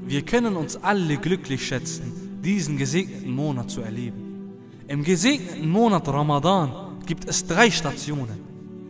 Wir können uns alle glücklich schätzen, diesen gesegneten Monat zu erleben. Im gesegneten Monat Ramadan gibt es 3 Stationen.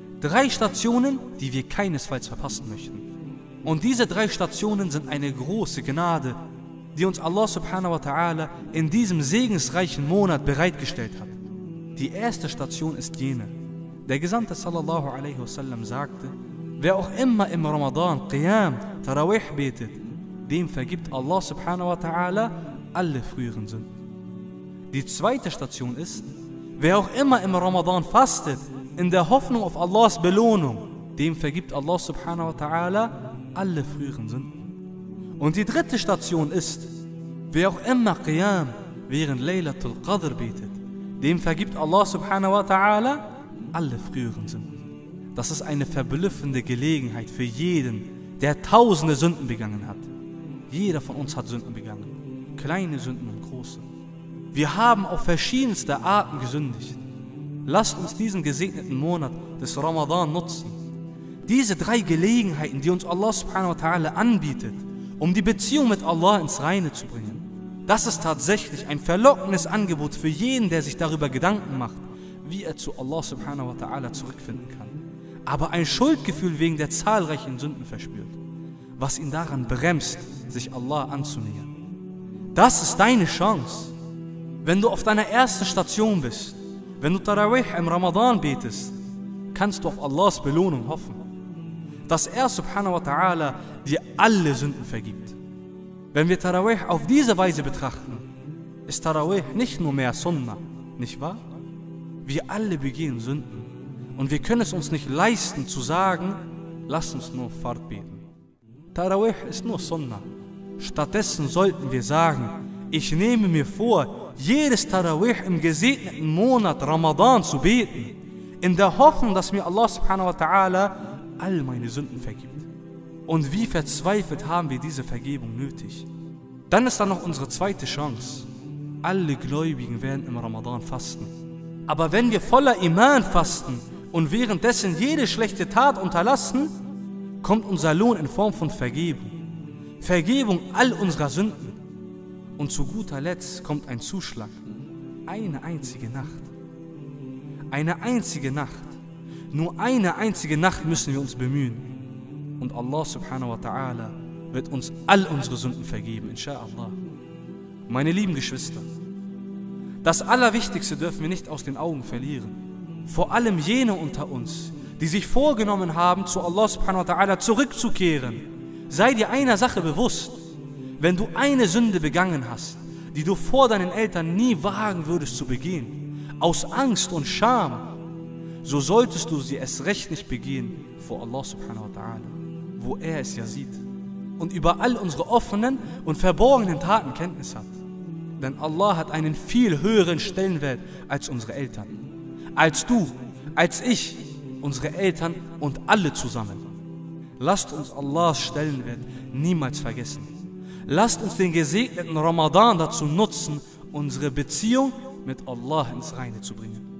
3 Stationen, die wir keinesfalls verpassen möchten. Und diese 3 Stationen sind eine große Gnade, die uns Allah subhanahu wa ta'ala in diesem segensreichen Monat bereitgestellt hat. Die erste Station ist jene. Der Gesandte sallallahu alaihi wasallam sagte, wer auch immer im Ramadan Qiyam, Tarawih betet, dem vergibt Allah subhanahu wa ta'ala alle früheren Sünden. Die zweite Station ist, wer auch immer im Ramadan fastet, in der Hoffnung auf Allahs Belohnung, dem vergibt Allah subhanahu wa ta'ala alle früheren Sünden. Und die dritte Station ist, wer auch immer Qiyam während Laylatul Qadr betet, dem vergibt Allah subhanahu wa ta'ala alle früheren Sünden. Das ist eine verblüffende Gelegenheit für jeden, der tausende Sünden begangen hat. Jeder von uns hat Sünden begangen, kleine Sünden und große. Wir haben auf verschiedenste Arten gesündigt. Lasst uns diesen gesegneten Monat des Ramadan nutzen. Diese 3 Gelegenheiten, die uns Allah subhanahu wa ta'ala anbietet, um die Beziehung mit Allah ins Reine zu bringen, das ist tatsächlich ein verlockendes Angebot für jeden, der sich darüber Gedanken macht, wie er zu Allah subhanahu wa ta'ala zurückfinden kann, aber ein Schuldgefühl wegen der zahlreichen Sünden verspürt, was ihn daran bremst, sich Allah anzunähern. Das ist deine Chance. Wenn du auf deiner ersten Station bist, wenn du Tarawih im Ramadan betest, kannst du auf Allahs Belohnung hoffen, dass er subhanahu wa ta'ala dir alle Sünden vergibt. Wenn wir Tarawih auf diese Weise betrachten, ist Tarawih nicht nur mehr Sunnah, nicht wahr? Wir alle begehen Sünden und wir können es uns nicht leisten zu sagen, lasst uns nur Fard beten. Tarawih ist nur Sunnah. Stattdessen sollten wir sagen, ich nehme mir vor, jedes Tarawih im gesegneten Monat Ramadan zu beten, in der Hoffnung, dass mir Allah subhanahu wa ta'ala all meine Sünden vergibt. Und wie verzweifelt haben wir diese Vergebung nötig. Dann ist da noch unsere zweite Chance. Alle Gläubigen werden im Ramadan fasten. Aber wenn wir voller Iman fasten und währenddessen jede schlechte Tat unterlassen, kommt unser Lohn in Form von Vergebung. Vergebung all unserer Sünden. Und zu guter Letzt kommt ein Zuschlag. Eine einzige Nacht. Eine einzige Nacht. Nur eine einzige Nacht müssen wir uns bemühen. Und Allah subhanahu wa ta'ala wird uns all unsere Sünden vergeben, insha'Allah. Meine lieben Geschwister, das Allerwichtigste dürfen wir nicht aus den Augen verlieren. Vor allem jene unter uns, die sich vorgenommen haben, zu Allah subhanahu wa ta'ala zurückzukehren. Sei dir einer Sache bewusst, wenn du eine Sünde begangen hast, die du vor deinen Eltern nie wagen würdest zu begehen, aus Angst und Scham, so solltest du sie erst recht nicht begehen vor Allah subhanahu wa ta'ala, wo er es ja sieht und über all unsere offenen und verborgenen Taten Kenntnis hat. Denn Allah hat einen viel höheren Stellenwert als unsere Eltern, als du, als ich, unsere Eltern und alle zusammen. Lasst uns Allahs Stellenwert niemals vergessen. Lasst uns den gesegneten Ramadan dazu nutzen, unsere Beziehung mit Allah ins Reine zu bringen.